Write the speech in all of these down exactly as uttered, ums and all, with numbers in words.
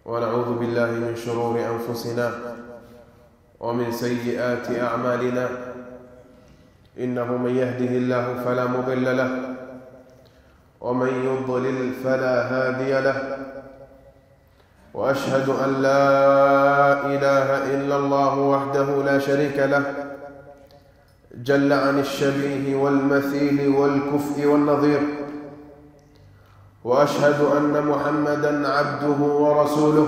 ونعوذ بالله من شرور أنفسنا ومن سيئات أعمالنا، إنه من يهده الله فلا مضل له ومن يضلل فلا هادي له، وأشهد أن لا إله إلا الله وحده لا شريك له جل عن الشبيه والمثيل والكفء والنظير، وأشهد أن محمدًا عبده ورسوله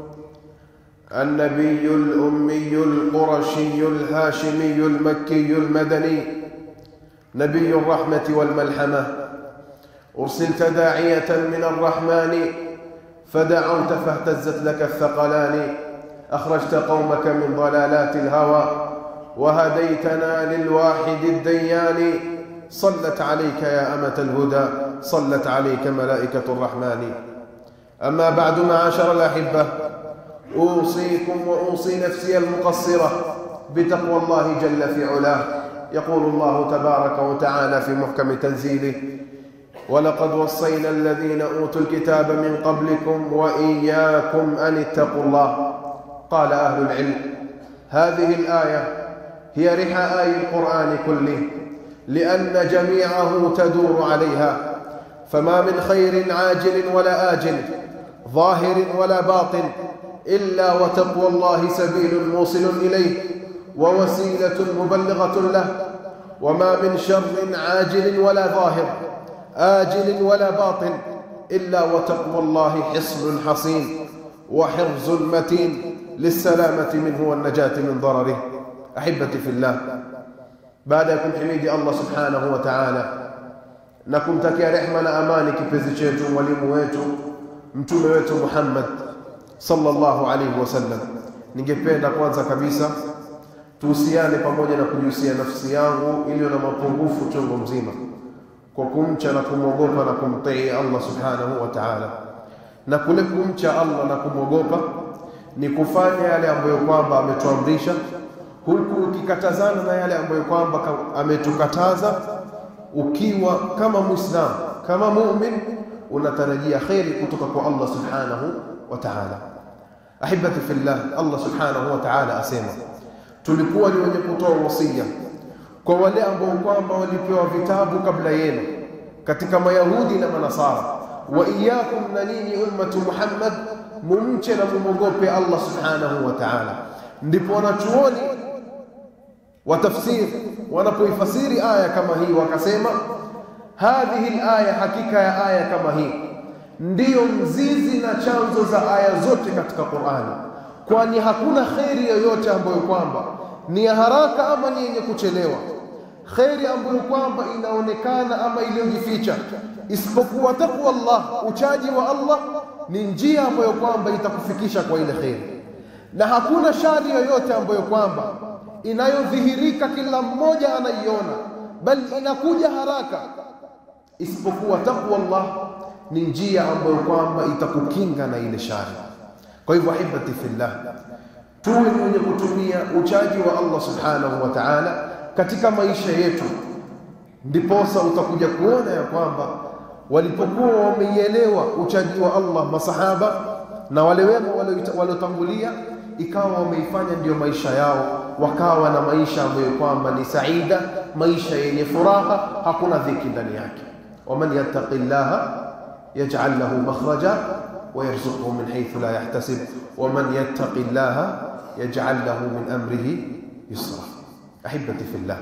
النبي الأمي القرشي الهاشمي المكي المدني، نبي الرحمة والملحمة، أرسلت داعية من الرحمن فدعوت فاهتزت لك الثقلان، أخرجت قومك من ضلالات الهوى وهديتنا للواحد الديان، صلت عليك يا أمة الهدى، صلت عليك ملائكة الرحمن. أما بعد معاشر الأحبة، أوصيكم وأوصي نفسي المقصرة بتقوى الله جل في علاه. يقول الله تبارك وتعالى في محكم تنزيله: ولقد وصينا الذين أوتوا الكتاب من قبلكم وإياكم أن اتقوا الله. قال أهل العلم: هذه الآية هي رحى آي القرآن كله، لأن جميعه تدور عليها، فما من خير عاجل ولا آجل، ظاهر ولا باطن، إلا وتقوى الله سبيل موصل إليه ووسيلة مبلغة له، وما من شر عاجل ولا ظاهر، آجل ولا باطن، إلا وتقوى الله حصن حصين وحرز متين للسلامة منه والنجاة من ضرره. أحبتي في الله، baadakum himidi Allah subhanahu wa ta'ala na kumtakia rehema na amani kipenzi chetu, mwalimu wetu, mtume wetu Muhammad sallallahu alaihi wasallam, ningependa kwanza kabisa tuhusiane pamoja na kujihusia nafsi yangu iliyo na mapungufu chungu mzima kwa kumcha na kumwogopa na kumtii Allah subhanahu wa ta'ala. Na kule kumcha Allah na kumwogopa ni kufanya yale ambayo kwamba ametuamrisha, huku ukikatazana na yale ambayo kwamba ametukataza, ukiwa kama Muislamu, kama mu'min, unatarajia khairi kutoka kwa Allah subhanahu wa ta'ala. Ahibati fillah, Allah subhanahu wa ta'ala asema tulikuwa ni wenye kutoa wasia kwa wale ambao kwamba walipewa vitabu kabla yenu katika Mayahudi na Manasara, wa iyyakum, na nini ummatu Muhammad, mumche na mumogope Allah subhanahu wa ta'ala. Ndipo wanachuoni wa tafsir wanapoifasiri aya kama hii wakasema, hadhihi alaya, hakika ya aya kama hii ndiyo mzizi na chanzo za aya zote katika Qur'ani, kwani hakuna khairi yoyote ambayo kwamba ni ya haraka ama ni yenye kuchelewa, khairi ambayo kwamba inaonekana ama iliyojificha, isipokuwa takwa Allah, uchaji wa Allah ni njia ambayo kwamba itakufikisha kwa ile khairi. Na hakuna shari yoyote ambayo kwamba inayodhihirika kila mmoja anaiona, bali inakuja haraka, isipokuwa takwa Allah ni njia ambayo kwamba itakukinga na ile shari. Kwa hivyo ahibati fillah, tuwe wenye kutumia uchaji wa Allah subhanahu wa ta'ala katika maisha yetu, ndiposa utakuja kuona ya kwamba walipokuwa wameielewa uchaji wa Allah masahaba na wale wema waliotangulia, ikawa wameifanya ndio maisha yao, wakawa na maisha ambayo kwamba ni saida, maisha yenye furaha, hakuna dhiki ndani yake. waman yattaqillaha yaj'al lahu makhraja wa yarzuqhu min haythu la yahtasib waman yattaqillaha yaj'al lahu min amrihi yusra. Ahibati fillah,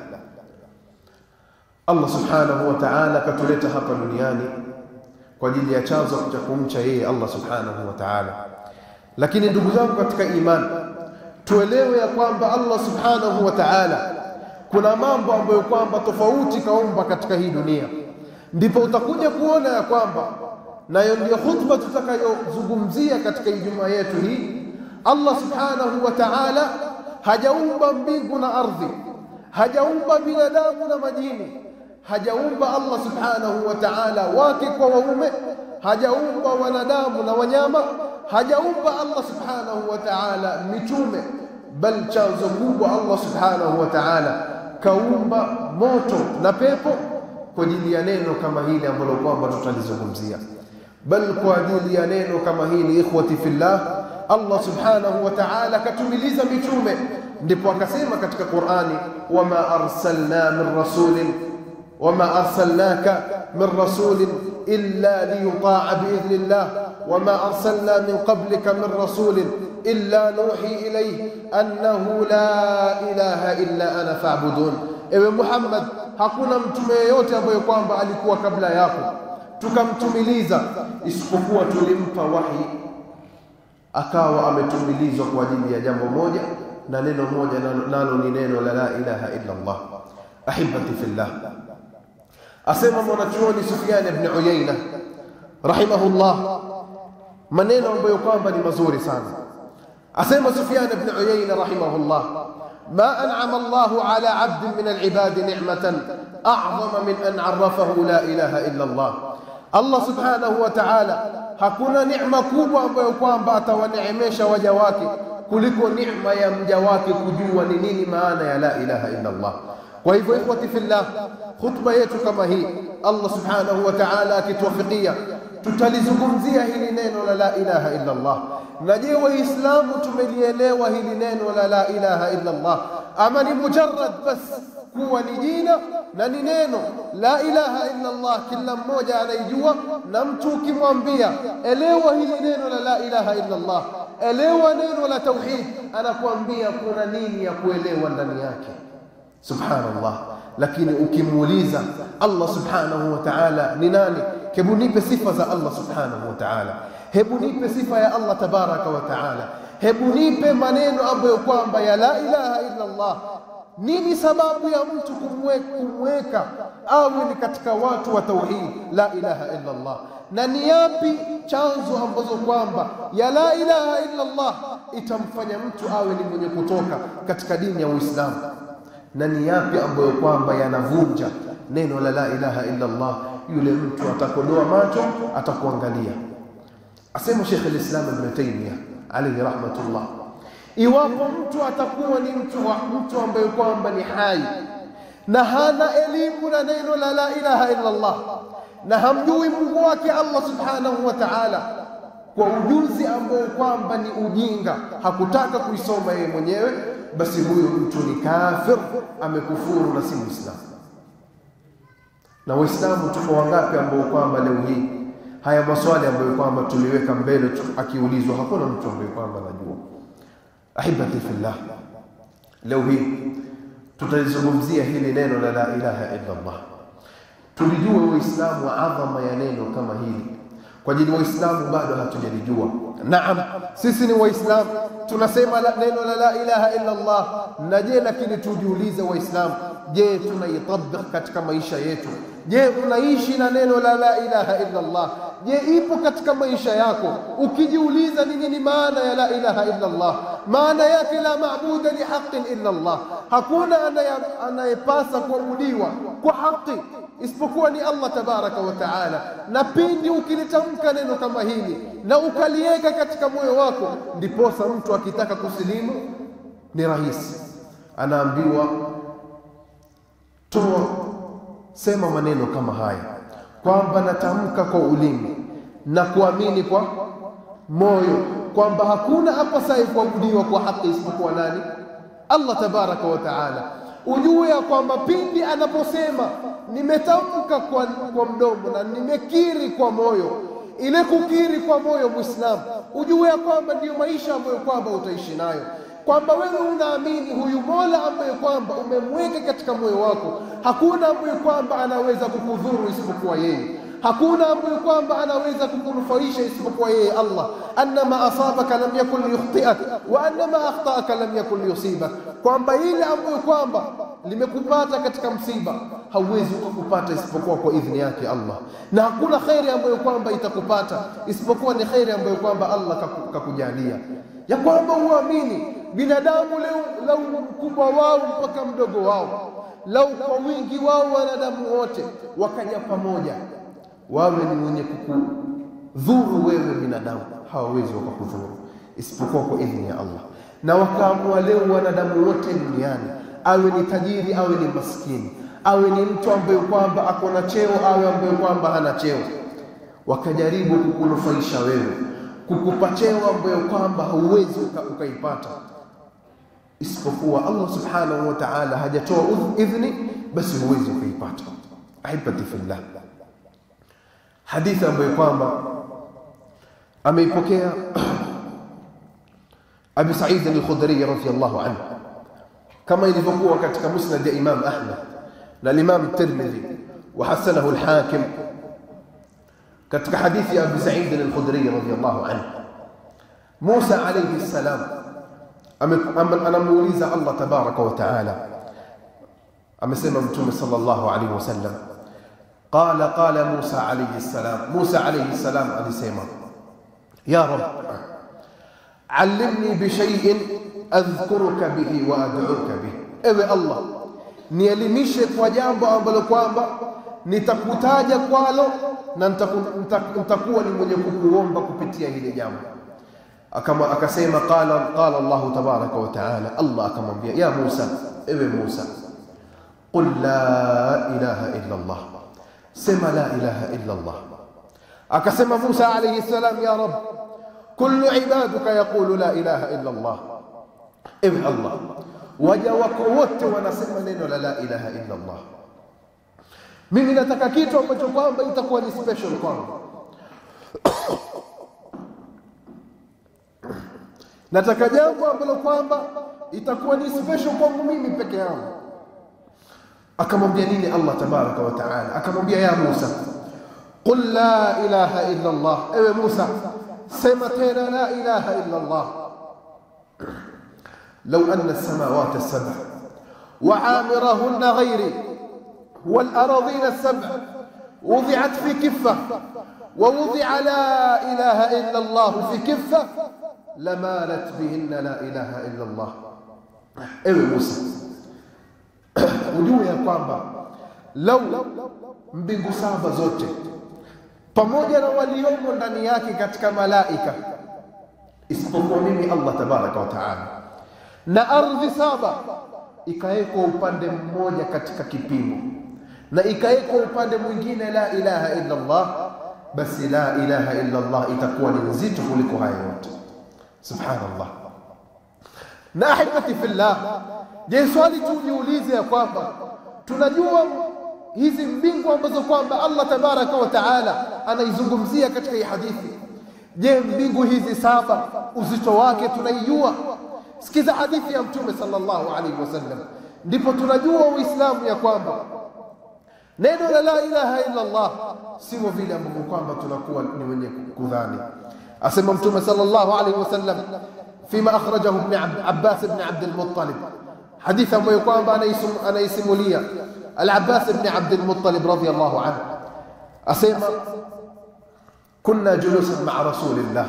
Allah subhanahu wa ta'ala katuleta hapa duniani kwa ajili ya chanzo cha kumcha yeye Allah subhanahu wa ta'ala. Lakini ndugu zangu katika imani, tuelewe ya kwamba Allah subhanahu wa ta'ala kuna mambo ambayo kwamba tofauti kaumba katika hii dunia. Ndipo utakuja kuona ya kwamba, nayo ndio khutba tutakayozungumzia katika Ijumaa yetu hii, Allah subhanahu wa ta'ala hajaumba mbingu na ardhi, hajaumba binadamu na majini, hajaumba Allah subhanahu wa ta'ala wake kwa waume, hajaumba wanadamu na wanyama, hajaumba Allah subhanahu wa ta'ala mitume, bal chanzo kubwa Allah subhanahu wa ta'ala kaumba moto na pepo kwa ajili ya neno kama hili ambalo kwamba tutalizungumzia. Bal kwa ajili ya neno kama hili, ikhwati fillah, Allah subhanahu wa ta'ala katumiliza mitume. Ndipo akasema katika Qur'ani, wama arsalna min rasulin wama arsalnaka min rasulin illa liyuta'a bi'idhnillah wama arsalna min qablika min rasulin illa nuhi ilayhi annahu la ilaha illa ana fa'budun. Ewe Muhammad, hakuna mtume yeyote ambaye kwamba alikuwa kabla yako tukamtumiliza isipokuwa tulimpa wahi akawa ametumilizwa kwa ajili ya jambo moja, na neno moja nalo ni neno la la ilaha illa Allah. Ahibati fillah, asema mwanachuoni Sufyan ibn Uyayna rahimahullah maneno ambayo kwamba ni mazuri sana. Asema Sufyan ibn Uyayna rahimahullah, ma an'ama Allahu ala 'abdin min al-'ibadi ni'matan a'zama min an 'arrafahu la ilaha illa Allah. Allah subhanahu wa ta'ala hakuna neema kubwa ambayo kwamba atawaneemesha waja wake kuliko neema ya mja wake kujua ni nini maana ya la ilaha illa Allah. Kwa hivyo ikhwati fillah, khutba yetu kama hii Allah subhanahu wa ta'ala akituwafikia tutalizungumzia hili neno la la ilaha illa Allah. Na je, waislamu tumelielewa hili neno la la ilaha illa Allah ama ni mujarrad bas kuwa ni jina na ni neno? La ilaha illa Allah kila mmoja anaijua, na mtu ukimwambia elewa hili neno la la ilaha illa Allah, elewa neno la tauhid, anakuambia kuna nini ya kuelewa ndani yake. Subhanallah. Lakini ukimuuliza Allah subhanahu wa ta'ala ni nani, hebu nipe sifa za Allah subhanahu wa ta'ala, hebu nipe sifa ya Allah tabaraka wa ta'ala, hebu nipe maneno ambayo kwamba ya la ilaha illa Allah, nini sababu ya mtu kumweka awe ni katika watu wa tauhid la ilaha illa Allah, na ni yapi chanzo ambazo kwamba ya la ilaha illa Allah itamfanya mtu awe ni mwenye kutoka katika dini ya Uislamu, na ni yapi ambayo kwamba yanavunja neno la la ilaha illa Allah. Yule mtu atakodoa macho, atakuangalia. Asema Sheikh al-Islam Ibn Taymiyyah alayhi rahmatullah, iwapo mtu atakuwa ni mtu wa mtu ambaye kwamba ni hai na hana elimu na neno la la ilaha illa Allah, na hamjui Mungu wake Allah subhanahu wa ta'ala kwa ujuzi ambao kwamba ni ujinga, hakutaka kuisoma yeye mwenyewe, basi huyo mtu ni kafir, amekufuru na si Muislamu. Na Waislamu tuko wangapi ambao kwamba leo hii haya maswali ambayo kwamba tuliweka mbele akiulizwa hakuna mtu ambaye kwamba anajua. Ahibati fillah, leo hii tutalizungumzia hili neno la la ilaha illa Allah. Tulijua Waislamu adhama ya neno kama hili, kwa ajili Waislamu bado hatujalijua. Naam, sisi ni Waislamu, tunasema la, neno la la ilaha illa Allah. Na je, lakini tujiulize Waislamu, je tunaitabik katika maisha yetu? Je, unaishi na neno la la ilaha illa Allah? Je, ipo katika maisha yako? Ukijiuliza nini ni maana ya la ilaha illa Allah, maana yake la maabuda li haqqin illa Allah, hakuna anayepasa kuabudiwa kwa haki isipokuwa ni Allah tabaraka wa taala. Na pindi ukilitamka neno kama hili na ukaliweka katika moyo wako, ndiposa mtu akitaka kusilimu ni rahisi, anaambiwa toa, sema maneno kama haya kwamba natamka kwa ulimi na kuamini kwa moyo kwamba hakuna apasaye kuabudiwa kwa haki isipokuwa nani? Allah tabaraka wa taala. Ujue ya kwamba pindi anaposema nimetamka kwa, kwa mdomo na nimekiri kwa moyo, ile kukiri kwa moyo Muislamu, ujue ya kwamba ndiyo maisha ambayo kwamba utaishi nayo, kwamba wewe unaamini huyu Mola ambaye kwamba umemweka katika moyo wako, hakuna ambaye kwamba anaweza kukudhuru isipokuwa yeye, hakuna ambaye kwamba anaweza kukunufaisha isipokuwa yeye Allah. Annama asabaka lam yakun yukhti'ak wa annama akhta'aka lam yakun yusibak, kwamba ile ambayo kwamba limekupata katika msiba hauwezi kukupata isipokuwa kwa idhini yake Allah, na hakuna khairi ambayo kwamba itakupata isipokuwa ni khairi ambayo kwamba Allah kakujalia. Ya kwamba uamini binadamu leo, lau mkubwa wao mpaka mdogo wao, lau kwa wingi wao wanadamu wote wakaja pamoja wawe ni wenye kukudhuru wewe binadamu, hawawezi wakakudhuru isipokuwa kwa idhini ya Allah. Na wakaamua leo wanadamu wote duniani, awe ni tajiri awe ni maskini, awe ni mtu ambaye kwamba akona cheo awe ambaye kwamba hana cheo, wakajaribu kukunufaisha wewe, kukupa cheo ambayo kwamba hauwezi ukaipata, isipokuwa Allah subhanahu wa ta'ala hajatoa idhni, basi huwezi kuipata. Ahibati fillah, hadithi ambayo kwamba ameipokea Abu Sa'id al-Khudri radhiyallahu anhu, kama ilivyokuwa katika musnad ya Imam Ahmad na Imam Tirmidhi wa hasanahu al-Hakim, katika hadithi ya Abu Sa'id al-Khudri radhiyallahu anhu, Musa alayhi salam anamuuliza Allah tabaraka wa taala, amesema Mtume sallallahu alayhi wasallam, qala qala Musa alayhi salam, Musa alayhi salam alisema, ya Rabb, allimni bi shay'in adhkuruka bihi wa ad'uka bihi, ewe Allah, nielimishe kwa jambo ambalo kwamba nitakutaja kwalo na nitakuwa ni mwenye kukuomba kupitia hili jambo. Akama akasema qala qala Allah tabaraka wa taala, Allah akamwambia, ya Musa, ewe Musa, qul la ilaha illa Allah, sema la ilaha illa Allah. Akasema Musa alayhi salam, ya Rabb, kullu ibaduka yaqulu la ilaha illa Allah, ewe Allah, waja wako wote wanasema neno la la ilaha illa Allah. Mimi nataka kitu ambacho kwamba itakuwa ni special kwangu. Nataka jambo ambalo kwamba itakuwa ni special kwangu mimi peke yangu. Akamwambia nini Allah tabaraka wa taala? Akamwambia, ya Musa, qul la ilaha illa Allah, ewe Musa, sema tena la ilaha illa Allah. law anna as-samawati as-sab'a wa 'amirahunna ghayri wal aradina as-sab'a wudi'at fi kiffah wa wudi'a la ilaha illa Allah fi kiffah lamalat bihinna la ilaha illa Allah. Ewe Musa, ujue ya kwamba lau mbingu saba zote pamoja na waliomo ndani yake katika malaika, isipokuwa mimi Allah tabaraka wa taala, na ardhi saba ikaeko upande mmoja katika kipimo na ikaeko upande mwingine la ilaha illa Allah, basi la ilaha illa Allah itakuwa ni nzito kuliko haya yote. Subhanallah. Na ahibati fillah, je, swali tujiulize ya kwamba tunajua hizi mbingu ambazo kwamba Allah tabaraka wa taala anaizungumzia katika hii hadithi, je, mbingu hizi saba uzito wake tunaijua? Sikiza hadithi ya Mtume sallallahu alaihi wasallam, ndipo tunajua Uislamu ya kwamba neno la la ilaha illa Allah sio vile ambavyo kwamba tunakuwa ni wenye kudhani. Asema Mtume sallallahu alaihi wasallam fima akhrajahu ibn Abbas ibn Abd al-Muttalib, hadithi ambayo kwamba anaisimulia al-Abbas ibn Abd al-Muttalib radiyallahu anhu, asema kunna julusan ma'a rasulillah,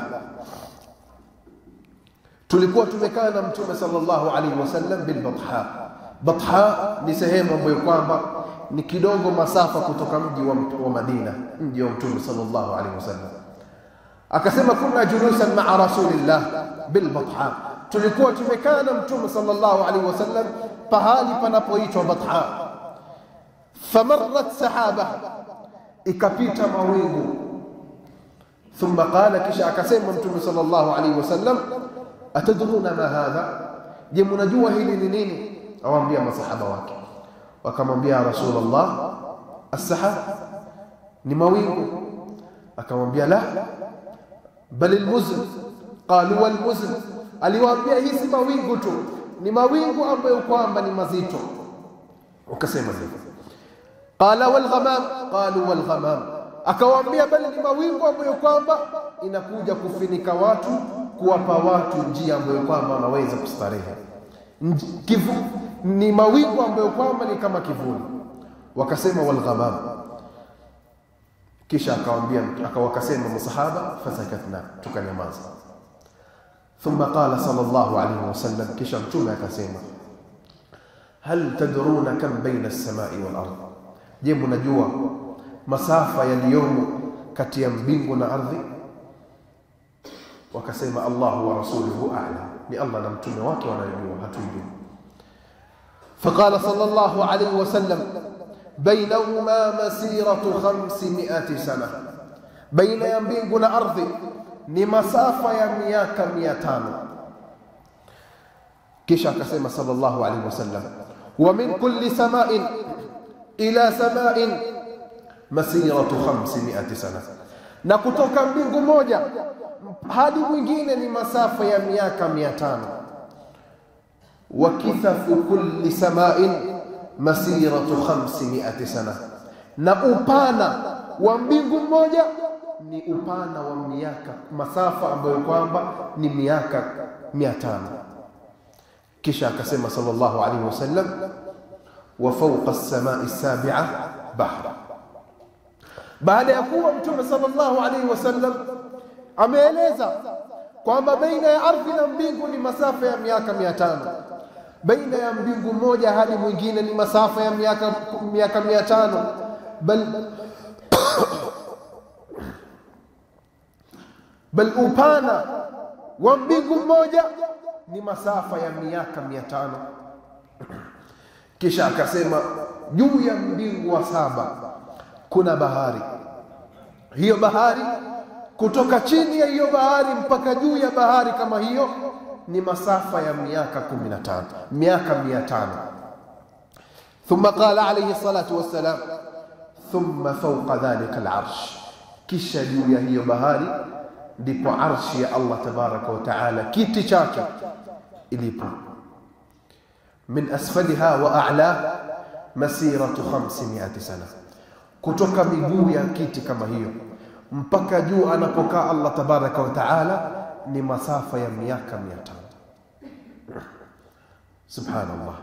tulikuwa tumekaa na Mtume sallallahu alaihi wasallam bil Batha. Batha ni sehemu ambayo kwamba ni kidogo masafa kutoka mji wa Madina, mji wa Mtume sallallahu alaihi wasallam. Akasema kunna julusan ma'a rasulillah bil Batha, tulikuwa tumekaa na Mtume sallallahu alaihi wasallam pahali panapoitwa Batha. Famarrat sahaba, ikapita mawingu. Thumma qala, kisha akasema Mtume sallallahu alaihi wasallam, atadruna ma hadha, je, mnajua hili ni nini? Awaambia masahaba wake, wakamwambia Rasulullah, as-sahab, ni mawingu. Akamwambia la, bal al-muzn. Qalu wal muzn, aliwaambia hizi mawingu tu, ni mawingu ambayo kwamba ni mazito. Wakasema hivyo. Qala wal ghamam, qalu wal ghamam, akawaambia bali ni mawingu ambayo kwamba inakuja kufinika watu, kuwapa watu njia ambayo kwamba wanaweza kustarehe. Kivu ni mawingu ambayo kwamba ni kama kivuli. Wakasema wal ghamam, kisha akawaambia akawakasema masahaba, fasakatna, tukanyamaza. Thumma qala sallallahu alayhi wasallam, kisha Mtume akasema, hal tadruna kam baina as-samai wal ardh, je, mnajua masafa yaliyomo kati ya mbingu na ardhi? Wakasema Allahu wa rasuluhu a'lam, ni Allah na mtume wake wanajua, hatujui. Faqala sallallahu alayhi wasallam, bainahuma masiratu khamsimi'ati sana, baina ya mbingu na ardhi ni masafa ya miaka mia tano. Kisha akasema sallallahu alaihi wasallam, wa min kulli sama'in ila sama'in masiratu khamsimiati sana, na kutoka mbingu moja hadi mwingine ni masafa ya miaka mia tano. Wa kithafu kulli sama'in masiratu khamsimiati sana, na upana wa mbingu moja ni upana wa miaka, masafa ambayo kwamba ni miaka mia tano. Kisha akasema sallallahu alaihi wasallam, wa fawqa as-sama'i as-sabi'a bahr. Baada ya kuwa Mtume sallallahu alaihi wasallam ameeleza kwamba baina ya ardhi na mbingu ni masafa ya miaka mia tano, baina ya mbingu moja hadi mwingine ni masafa ya miaka miaka mia tano, bal bal upana wa mbingu moja ni masafa ya miaka mia tano. Kisha akasema juu ya mbingu wa saba kuna bahari. Hiyo bahari, kutoka chini ya hiyo bahari mpaka juu ya bahari kama hiyo ni masafa ya miaka kumi na tano, miaka mia tano. Thumma qala alayhi salatu wassalam, thumma fawqa dhalika al-arsh. Kisha juu ya hiyo bahari ndipo arshi ya Allah tabaraka wa taala, kiti chake ilipo. Min asfaliha wa a'la masiratu khamsimiati sana, kutoka miguu ya kiti kama hiyo mpaka juu anapokaa Allah tabaraka wa taala ni masafa ya miaka mia tano. Subhanallah.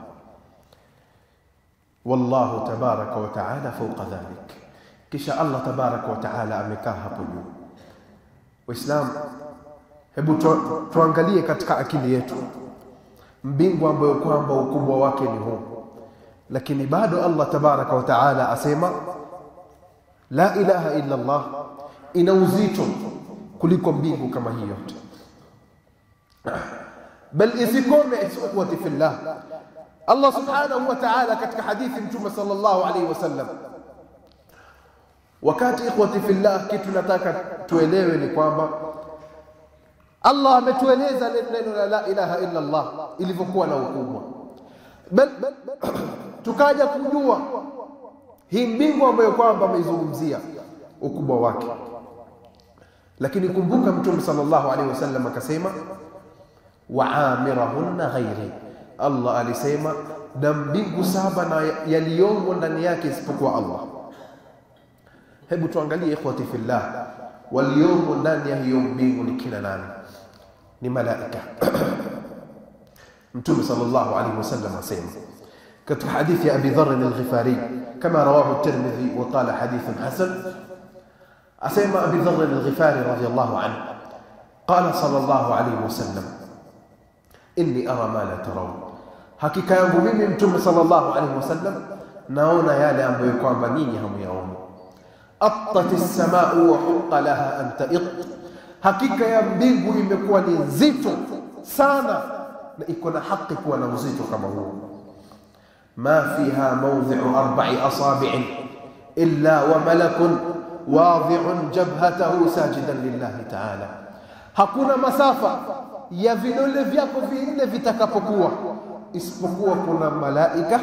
Wallahu tabaraka wa taala fawqa dhalik. Kisha Allah tabaraka wa taala amekaa hapo juu. Waislamu, hebu tu, tuangalie katika akili yetu mbingu ambayo kwamba ukubwa wake ni huu, lakini bado Allah tabaraka wa taala asema la ilaha illa Allah ina uzito kuliko mbingu kama hii yote. Bal isikome ikhwati fillah, Allah subhanahu wa ta'ala katika hadithi Mtume sallallahu alayhi wasallam, wakati ikhwati fillah kitu nataka tuelewe ni kwamba Allah ametueleza neno la la ilaha illa Allah ilivyokuwa na ukubwa. Bal tukaja kujua hii mbingu ambayo kwamba ameizungumzia ukubwa wake. Lakini kumbuka Mtume sallallahu alaihi wasallam akasema wa'amirahunna ghairi, Allah alisema na mbingu saba na yaliyomo ndani yake isipokuwa Allah. Hebu tuangalie ikhwati fillah, waliomo ndani ya hiyo mbingu ni kina nani? Ni malaika. Mtume sallallahu alaihi wasallam asema katika hadithi ya Abi Dharr al-Ghifari kama rawahu at-Tirmidhi wa qala hadithun hasan, asema Abi Dharr al-Ghifari radiyallahu anhu qala sallallahu alaihi wasallam inni ara ma la tarawun, hakika yangu mimi Mtume sallallahu alaihi wasallam naona yale ambayo kwamba ninyi hamuyaona. Attat as-samaa'u wa huqqa laha an ta'it, hakika ya mbingu imekuwa ni nzito sana na iko na haki kuwa na uzito kama huo. Ma fiha mawdhi'u arba'i asabi'in illa wa malakun wadhi'un jabhatahu sajidan lillahi ta'ala, hakuna masafa ya vidole vyako vinne vitakapokuwa isipokuwa kuna malaika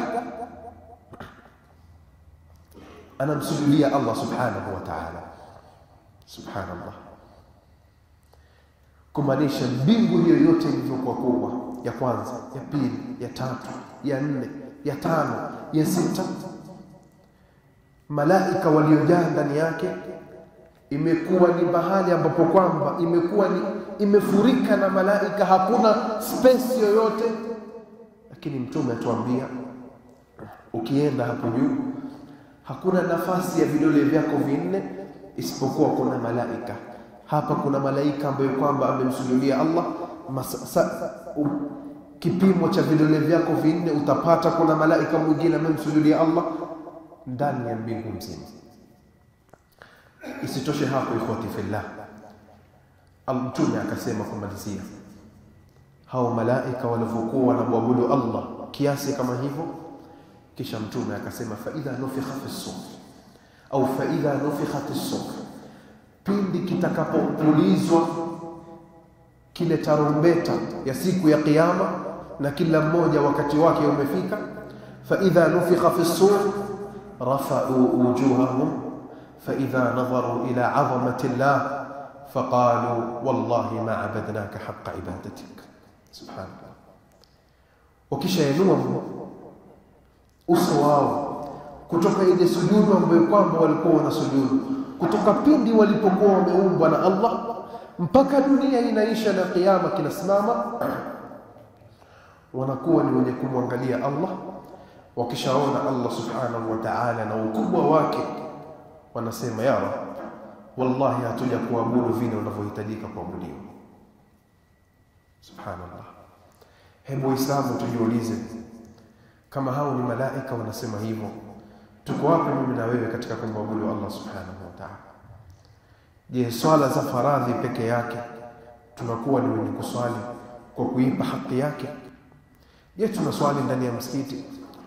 anamsujudia Allah subhanahu wa ta'ala. Subhanallah. Kumaanisha mbingu hiyo yote ilivyokuwa kubwa, ya kwanza, ya pili, ya tatu, ya nne, ya tano, ya sita, malaika waliojaa ndani yake, imekuwa ni bahari ambapo kwamba imekuwa ni imefurika na malaika, hakuna space yoyote. Lakini Mtume atuambia ukienda hapo juu hakuna nafasi ya vidole vyako vinne isipokuwa kuna malaika. Hapa kuna malaika ambaye kwamba amemsujudia Allah, Masa, uh, kipimo cha vidole vyako vinne utapata kuna malaika mwingine amemsujudia Allah ndani ya mbingu mzima. Isitoshe hapo ikhwati fillah, Mtume akasema kumalizia, hao malaika walivyokuwa wanamwabudu Allah kiasi kama hivyo, kisha Mtume akasema fa idha nufikha fi as-sur au fa idha nufikhat as-sur, pindi kitakapopulizwa kile tarumbeta ya siku ya kiyama, na kila mmoja wakati wake umefika. Fa idha nufikha fi as-sur rafa'u wujuhahum fa idha nadharu ila 'azamati Allah faqalu wallahi ma 'abadnaka haqqa ibadatik. Subhanallah. Wakisha yanua uso wao kutoka ile sujudu ambayo kwamba walikuwa wanasujudu, kutoka pindi walipokuwa wameumbwa na Allah mpaka dunia inaisha na kiyama kinasimama, wanakuwa ni wenye kumwangalia Allah. Wakishaona Allah subhanahu wa ta'ala na ukubwa wake, wanasema ya Rabb, wallahi hatuja kuabudu vile unavyohitajika kuabudiwa. Subhanallah. Hebu Waislamu tujiulize, kama hao ni malaika wanasema hivyo, tuko wapi mimi na wewe katika kumwabudu Allah subhanahu wa ta'ala? Je, swala za faradhi peke yake tunakuwa ni wenye kuswali kwa kuipa haki yake? Je, tunaswali ndani ya msikiti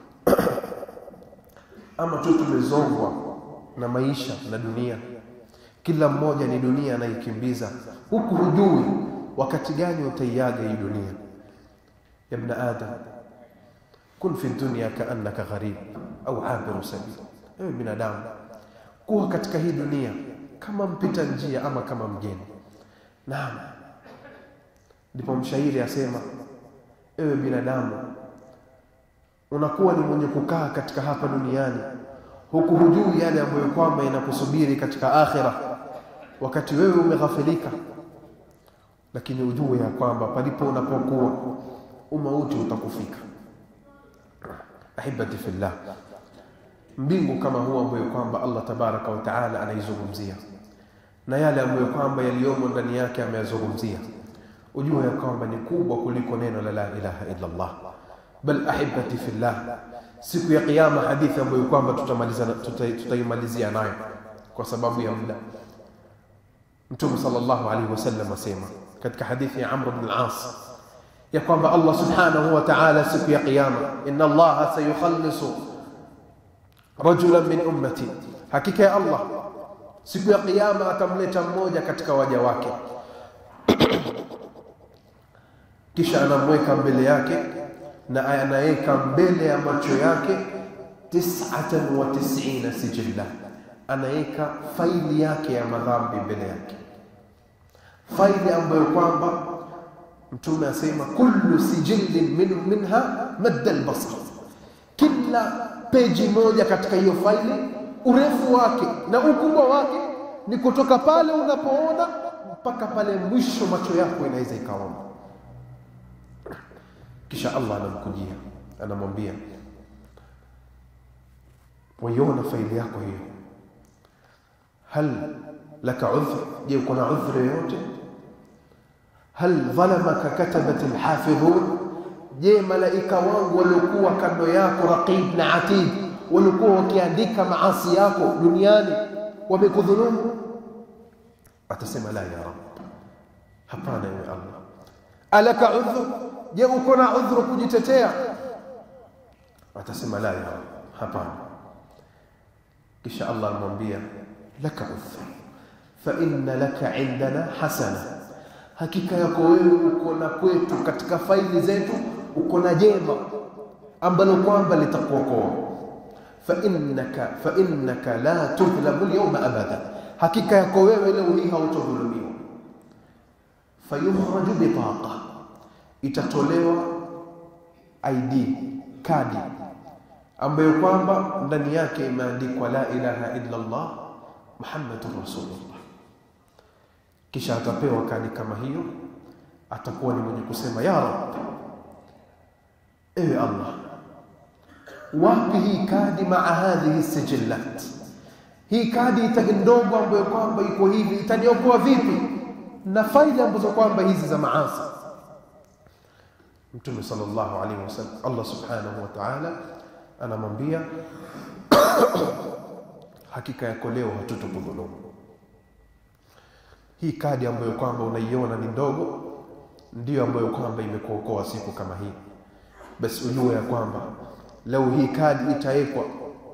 ama tu tumezongwa na maisha na dunia? Kila mmoja ni dunia anaikimbiza, huku hujui wakati gani utaiaga hii dunia. Ya ibn Adam, kun fi dunya ka'annaka gharib au abiru sabil. Ewe binadamu, kuwa katika hii dunia kama mpita njia ama kama mgeni. Naam. Ndipo mshairi asema, ewe binadamu, unakuwa ni mwenye kukaa katika hapa duniani huku hujui yale ambayo kwamba inakusubiri katika akhira, wakati wewe umeghafilika. Lakini ujue ya kwamba palipo unapokuwa umauti utakufika. Ahibati fillah, mbingu kama huwa ambayo kwamba Allah tabaraka wa taala anaizungumzia na yale ambayo kwamba yaliyomo ndani yake ameyazungumzia, ujue ya kwamba ni kubwa kuliko neno la la ilaha illa Allah. Bal ahibati fillah, siku ya kiyama, hadithi ambayo kwamba tutamaliza tutaimalizia nayo kwa sababu ya muda, Mtume sallallahu alaihi wasallam asema katika hadithi ya Amr ibn al-As ya kwamba Allah subhanahu wa ta'ala siku ya kiyama, inna Allah sayukhallisu rajulan min ummati, hakika ya Allah siku ya kiyama atamleta mmoja katika waja wake, kisha anamweka mbele yake na anaweka mbele ya macho yake tis'atan wa tis'ina sijilla, anaweka faili yake ya madhambi mbele yake, faili ambayo kwamba Mtume asema kullu sijillin min minha madda al-basar, kila peji moja katika hiyo faili urefu wake na ukubwa wake ni kutoka pale unapoona mpaka pale mwisho macho yako inaweza ikaona. Kisha Allah anamkujia, anamwambia, waiona faili yako hiyo, hal laka udhr, je uko na udhur yoyote? Hal dhalamaka katabat alhafidhun, je malaika wangu waliokuwa kando yako raqib na atid walikuwa wakiandika maasi yako duniani wamekudhulumu? Atasema la ya Rabb, hapana ya Allah. Alaka udhur, je uko na udhur kujitetea? Atasema la ya Rabb, hapana. Kisha Allah anamwambia laka udhur fa inna laka indana hasana, hakika yako wewe uko na kwetu katika faili zetu uko na jema ambalo kwamba litakuokoa. Fa innaka fa innaka la tudhlamu al-yawma abada, hakika yako wewe leo hii hautodhulumiwa. Fayukhraju bitaqa, itatolewa I D, kadi ambayo kwamba ndani yake imeandikwa la ilaha illa Allah Muhammadur Rasulullah. Kisha atapewa kadi kama hiyo, atakuwa ni mwenye kusema ya Rabb, ewe Allah, wapi hii kadi maa hadhihi sijillat, hii kadi itakindogo ambayo kwamba iko hivi itaniokoa vipi na faili ambazo kwamba hizi za maasi? Mtume sallallahu alaihi wasallam, Allah subhanahu wa ta'ala anamwambia hakika yako leo hatutokudhulumu. Hii kadi ambayo kwamba unaiona ni ndogo ndiyo ambayo kwamba imekuokoa siku kama hii. Basi ujue ya kwamba leo hii kadi itaekwa,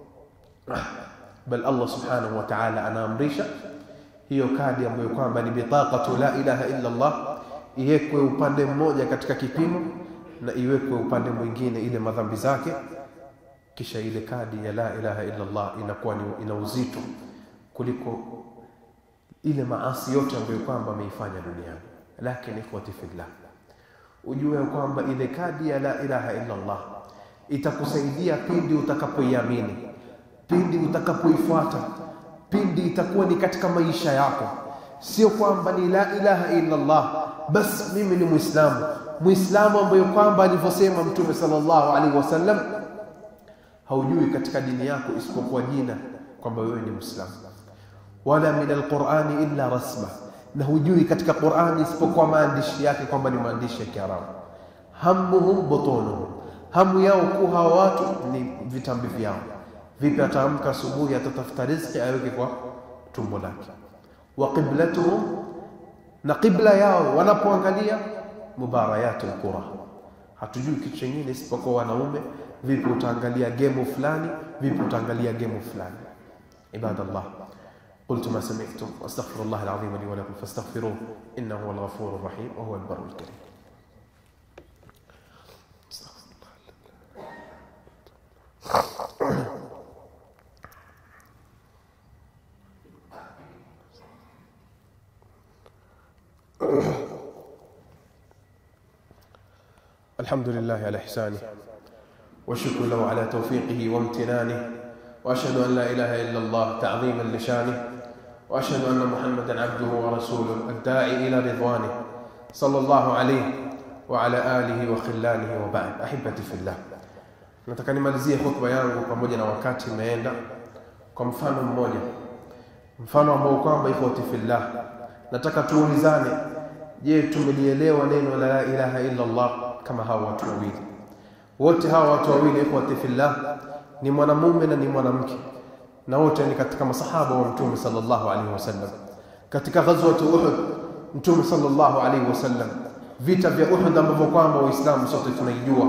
bal Allah subhanahu wa ta'ala anaamrisha hiyo kadi ambayo kwamba ni bitaqatu la ilaha illa Allah iwekwe upande mmoja katika kipimo na iwekwe upande mwingine ile madhambi zake, kisha ile kadi ya la ilaha illa Allah inakuwa ina uzito kuliko ile maasi yote ambayo kwamba ameifanya duniani. Lakini ikhwati fillah, ujue kwamba ile kadi ya la ilaha illa Allah itakusaidia pindi utakapoiamini, pindi utakapoifuata, pindi itakuwa ni katika maisha yako. Sio kwamba ni la ilaha illa Allah bas mimi ni muislamu, muislamu ambaye kwamba alivyosema Mtume sallallahu alaihi wasallam, haujui katika dini yako isipokuwa jina kwamba wewe ni muislamu. Wala min alqur'ani illa rasma, na hujui katika Qur'ani isipokuwa maandishi yake kwamba ni maandishi ya Kiarabu. Hammuhum butunuhum, hamu yao kwa hawa watu ni vitambi vyao. Vipi ataamka asubuhi atatafuta riziki aweke kwa tumbo lake. Wa qiblatuhum, na qibla yao wanapoangalia mubarayatul qura, hatujui kitu kingine isipokuwa wanaume. Vipi utaangalia game fulani, vipi utaangalia game fulani. Ibadallah, قلت ما سمعتم واستغفر الله العظيم لي ولكم فاستغفروه انه هو الغفور الرحيم وهو البر الكريم. الحمد لله على إحسانه والشكر له على توفيقه وامتنانه، وأشهد أن لا إله إلا الله تعظيما لشانه، وأشهد أن محمدا عبده ورسوله الداعي إلى رضوانه صلى الله عليه وعلى آله وخلانه وبعد. أحبتي في الله، nataka nimalizie hotuba yangu pamoja na wakati umeenda kwa mfano mmoja, mfano ambao kwamba ikhwati fillah nataka tuulizane, je, tumelielewa neno la ilaha illa Allah kama hawa watu wawili? Wote hawa watu wawili ikhwati fillah ni mwanamume na ni mwanamke, na wote ni katika masahaba wa Mtume sallallahu alaihi wasallam. Katika ghazwat Uhud, Mtume sallallahu alaihi wasallam, vita vya Uhud ambavyo kwamba waislamu sote tunaijua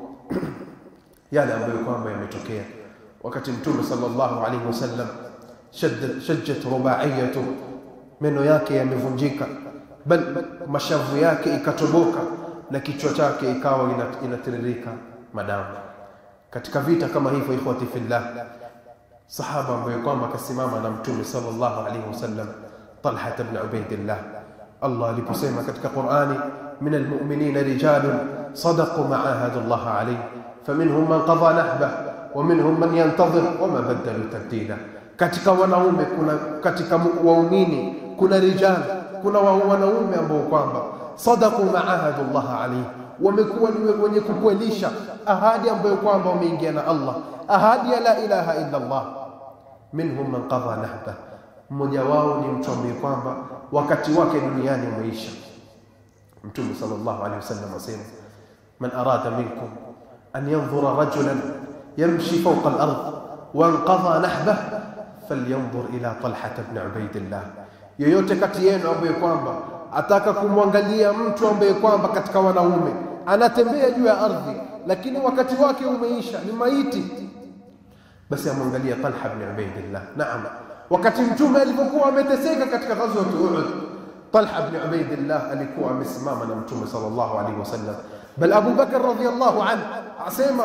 yale ambayo kwamba yametokea wakati Mtume sallallahu alaihi wasallam shajjat rubaiyatu, meno yake yamevunjika, bal mashavu yake ikatoboka na kichwa chake ikawa inatiririka madamu. Katika vita kama hivyo ikhwati fillah, sahaba ambaye kwamba akasimama na Mtume sallallahu alaihi wasallam, Talha ibn Ubaydillah, Allah aliposema katika Qur'ani, min almu'minina rijalun sadaqu ma ahadu Allah alayhi faminhum man qada nahbah wa minhum man yantadhir wa ma badalu tabdila. Katika wanaume kuna, katika waumini kuna rijal, kuna wanaume ambao kwamba sadaqu ma ahadu Allah alayhi, wamekuwa ni wenye kukwelisha ahadi ambayo kwamba wameingia na Allah, ahadi ya la ilaha illa Allah. Minhum man qadha nahbah, mmoja wao ni mtu ambaye kwamba wakati wake duniani umeisha. Mtume sallallahu alaihi wasallam asema, man arada minkum an yanzura rajulan yamshi fawqa al-ard wa anqadha nahbah falyanzur ila Talha ibn Ubaydillah. Yoyote kati yenu ambaye kwamba ataka kumwangalia mtu ambaye kwamba katika wanaume anatembea juu ya ardhi lakini wakati wake umeisha, ni maiti, basi amwangalia Talha ibn Ubaydillah. Naam, wakati Mtume alipokuwa ameteseka katika ghazwa Uhud, Talha ibn Ubaydillah alikuwa amesimama na Mtume sallallahu alaihi wasallam. Bal Abu Bakr radhiyallahu anhu asema,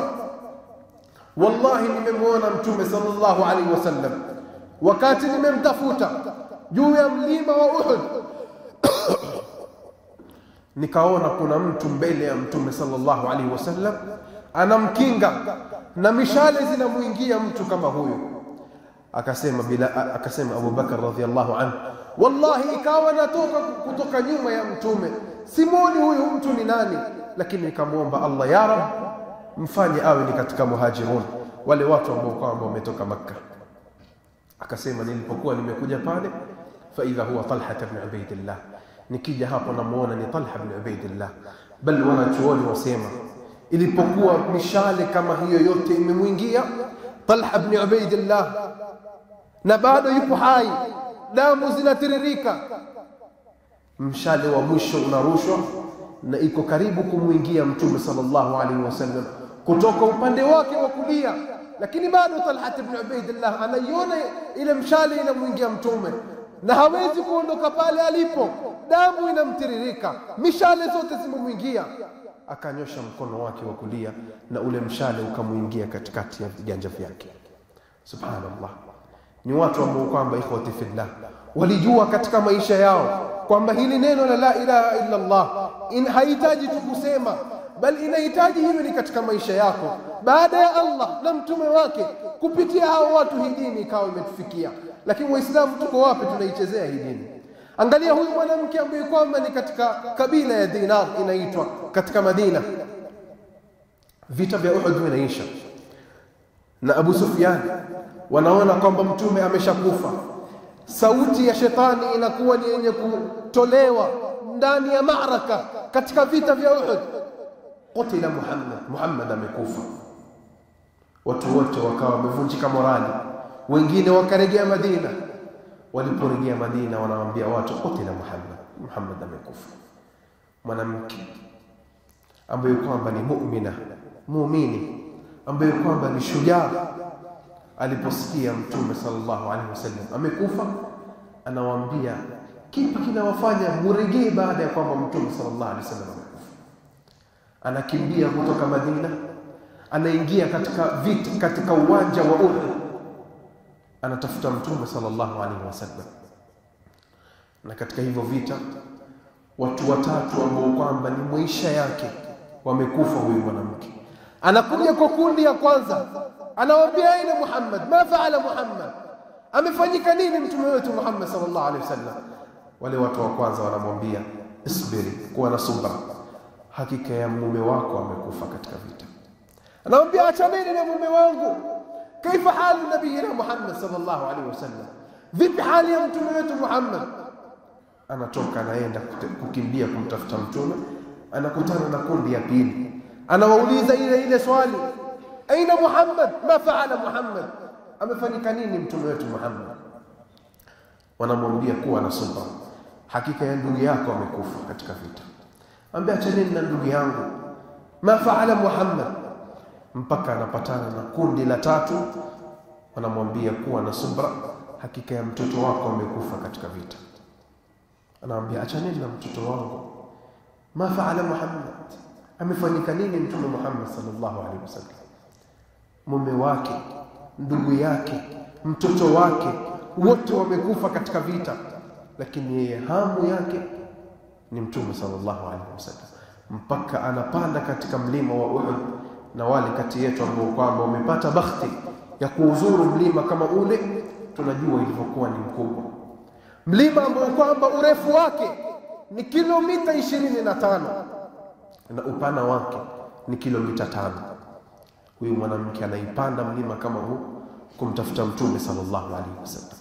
wallahi nimemwona Mtume sallallahu alaihi wasallam wakati nimemtafuta juu ya mlima wa Uhud nikaona kuna mtu mbele ya Mtume sallallahu alaihi wasallam anamkinga na mishale zinamuingia mtu kama huyo. Akasema bila akasema Abu Bakar radhiyallahu anhu, wallahi ikawa natoka kutoka nyuma ya Mtume, simoni huyu mtu ni nani, lakini nikamwomba Allah, ya Rab, mfanye awe ni katika muhajirun, wale watu ambao kwamba wametoka Makka. Akasema nilipokuwa nimekuja pale, fa idha huwa Talha ibn Ubaydillah, nikija hapo namuona ni Talha ibn Ubaydillah. Bal wanachuoni wasema ilipokuwa mishale kama hiyo yote imemuingia Talha ibn Ubaydillah na bado yupo hai, damu zinatiririka, mshale wa mwisho unarushwa na iko karibu kumuingia Mtume sallallahu alaihi wasallam kutoka upande wake wa kulia, lakini bado Talha ibn Ubaydillah anaiona ile mshale inamuingia Mtume na hawezi kuondoka pale alipo damu inamtiririka, mishale zote zimemwingia. Akanyosha mkono wake wa kulia na ule mshale ukamuingia katikati ya viganja vyake. Subhanallah. Ni watu ambao kwamba ikhwati fillah walijua katika maisha yao kwamba hili neno la la ilaha illa Allah in haihitaji tu kusema, bali inahitaji hiyo ni katika maisha yako. Baada ya Allah na mtume wake, kupitia hao watu hii dini ikawa imetufikia. Lakini waislamu tuko wapi? Tunaichezea hii dini. Angalia huyu mwanamke ambaye kwamba ni katika kabila ya Dinar inaitwa katika Madina. Vita vya Uhud vinaisha na Abu Sufyan wanaona kwamba mtume ameshakufa. Sauti ya shetani inakuwa ni yenye kutolewa ndani ya maaraka katika vita vya Uhud. Qutila Muhammad, Muhammad amekufa. Watu wote wakawa wamevunjika morali, wengine wakarejea Madina. Waliporejea Madina wanawaambia watu qutila Muhammad, Muhammad amekufa. Mwanamke ambaye kwamba ni muumina, muumini, ambaye kwamba ni shujaa, aliposikia mtume sallallahu alaihi wasallam amekufa, anawaambia kipi kinawafanya murejee baada ya kwamba mtume sallallahu alaihi wasallam amekufa? Anakimbia kutoka Madina, anaingia katika vita katika uwanja wa Uhud, anatafuta mtume sallallahu alaihi wasallam. Na katika hivyo vita watu watatu ambao kwamba ni maisha yake wamekufa. Huyu mwanamke anakuja kwa kundi ya kwanza, anawaambia aina Muhammad, ma faala Muhammad, amefanyika nini mtume wetu Muhammad sallallahu alaihi wasallam? Wale watu wa kwanza wanamwambia isbiri, kuwa na subra, hakika ya mume wako amekufa katika vita. Anamwambia achaneni na mume wangu, kaifa halu nabiyina Muhammad sallallahu alaihi wasallam, vipi hali ya mtume wetu Muhammad? Anatoka anaenda kukimbia kumtafuta mtume, anakutana na kundi ya pili, anawauliza ile ile swali, aina Muhammad, ma faala Muhammad, amefanyika nini mtume wetu Muhammad? Wanamwambia kuwa na subra, hakika ya ndugu yako amekufa katika vita. Ambia achaneni na ndugu yangu, ma faala Muhammad, mpaka anapatana na kundi la tatu, wanamwambia kuwa na subra, hakika ya mtoto wako amekufa katika vita. Anaambia achaneni na mtoto wangu, ma faala Muhammad, amefanyika nini mtume Muhammad sallallahu alaihi wasallam? Mume wake, ndugu yake, mtoto wake wote wamekufa katika vita, lakini yeye hamu yake ni mtume sallallahu alaihi wasallam. Mpaka anapanda katika mlima wa Uhud, na wale kati yetu ambao kwamba wamepata bahati ya kuuzuru mlima kama ule, tunajua ilivyokuwa ni mkubwa. Mlima ambao kwamba urefu wake ni kilomita ishirini na tano na upana wake ni kilomita tano. Huyu mwanamke anaipanda mlima kama huu kumtafuta mtume sallallahu alaihi wasallam.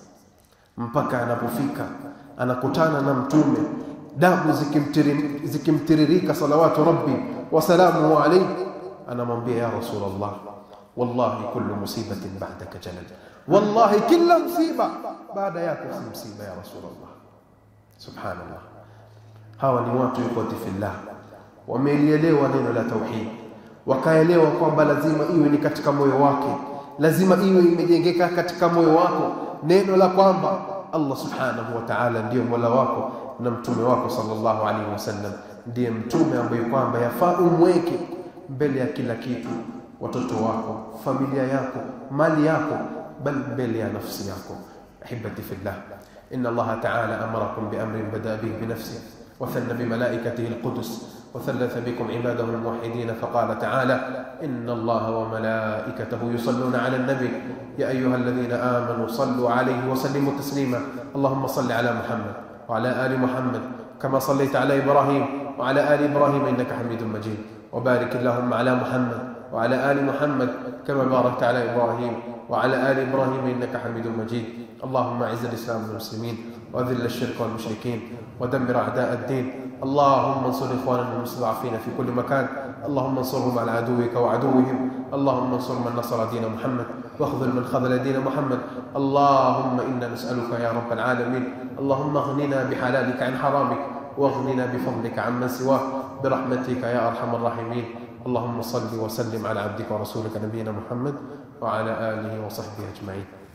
Mpaka anapofika anakutana na mtume, damu zikimtiririka zikimtiririka salawatu rabbi wa salamuhu alayhi. Anamwambia ya Rasulullah, wallahi kullu musibatin ba'daka jalal, wallahi kila msiba baada yako si msiba ya Rasulullah. Subhanallah. Hawa ni watu ikhwati fillah wameelewa neno la tauhid, wakaelewa kwamba lazima iwe ni katika moyo wake, lazima iwe imejengeka katika moyo wako neno la kwamba Allah subhanahu wa ta'ala ndiyo mola wako na mtume wako sallallahu alaihi wasallam ndiye mtume ambaye kwamba yafaa umweke mbele ya kila kitu, watoto wako, familia yako, mali yako, bal mbele ya nafsi yako. Ahibati fillah, inna Allah ta'ala amarakum bi amrin bada bihi bi nafsihi wa thanna bi malaikatihi al-qudus وثلث بكم عباده الموحدين فقال تعالى إن الله وملائكته يصلون على النبي يا أيها الذين آمنوا صلوا عليه وسلموا تسليما اللهم صل على محمد وعلى آل محمد كما صليت على إبراهيم وعلى آل إبراهيم إنك حميد مجيد وبارك اللهم على محمد وعلى آل محمد كما باركت على إبراهيم وعلى آل إبراهيم إنك حميد مجيد اللهم أعز الإسلام والمسلمين وأذل الشرك والمشركين ودمر أعداء الدين اللهم انصر إخواننا المستضعفين في كل مكان اللهم انصرهم على عدوك وعدوهم اللهم انصر من نصر دين محمد واخذل من خذل دين محمد اللهم إنا نسألك يا رب العالمين اللهم اغننا بحلالك عن حرامك واغننا بفضلك عمن سواك برحمتك يا أرحم الراحمين اللهم صل وسلم على عبدك ورسولك نبينا محمد وعلى آله وصحبه أجمعين.